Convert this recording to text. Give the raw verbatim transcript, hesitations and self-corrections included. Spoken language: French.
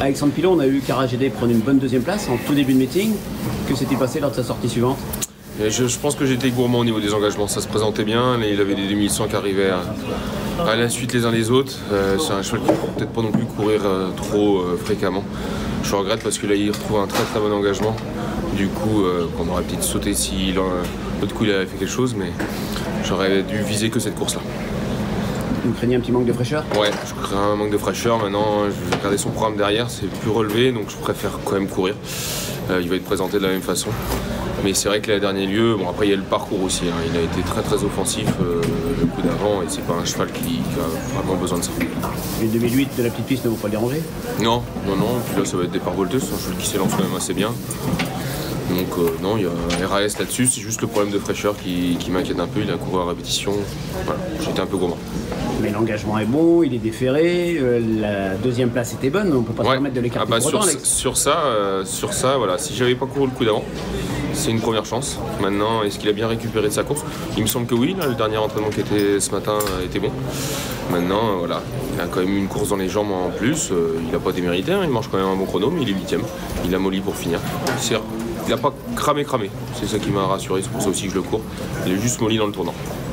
Alexandre Pilot, on a eu Karagédé prendre une bonne deuxième place en tout début de meeting. Que s'est-il passé lors de sa sortie suivante? Et je, je pense que j'étais gourmand au niveau des engagements, ça se présentait bien, il avait des deux mille cent qui arrivaient à, à la suite les uns les autres. Euh, c'est un cheval qui ne peut peut-être pas non plus courir euh, trop euh, fréquemment. Je regrette parce que là il retrouve un très très bon engagement. Du coup, euh, on aurait peut-être sauté si l'autre coup il avait fait quelque chose, mais j'aurais dû viser que cette course-là. Vous craignez un petit manque de fraîcheur? Ouais, je crains un manque de fraîcheur. Maintenant, je vais regarder son programme derrière, c'est plus relevé, donc je préfère quand même courir. Euh, il va être présenté de la même façon. Mais c'est vrai que les derniers lieux, bon après il y a le parcours aussi, hein. Il a été très très offensif euh, le coup d'avant et c'est pas un cheval qui, qui a vraiment besoin de ça. Le deux mille huit de la petite piste ne vous pas déranger? Non, non, non, puis là ça va être départ volteux, c'est un cheval qui s'élance quand même assez bien. Donc euh, non, il y a R A S là-dessus, c'est juste le problème de fraîcheur qui, qui m'inquiète un peu, il a couru à répétition, voilà, j'étais un peu gourmand. Mais l'engagement est bon, il est déféré, euh, la deuxième place était bonne, on ne peut pas ouais. se permettre de l'écarter ah bah pour sur, autant, Alex. sur ça, euh, sur ça, voilà, si j'avais pas couru le coup d'avant, c'est une première chance. Maintenant, est-ce qu'il a bien récupéré de sa course? Il me semble que oui, là, le dernier entraînement qui était ce matin euh, était bon. Maintenant, euh, voilà, il a quand même eu une course dans les jambes en plus, euh, il n'a pas démérité, hein, il mange quand même un bon chrono, mais il est huitième, il a molli pour finir. Il n'a pas cramé cramé, c'est ça qui m'a rassuré, c'est pour ça aussi que je le cours. Il est juste molli dans le tournant.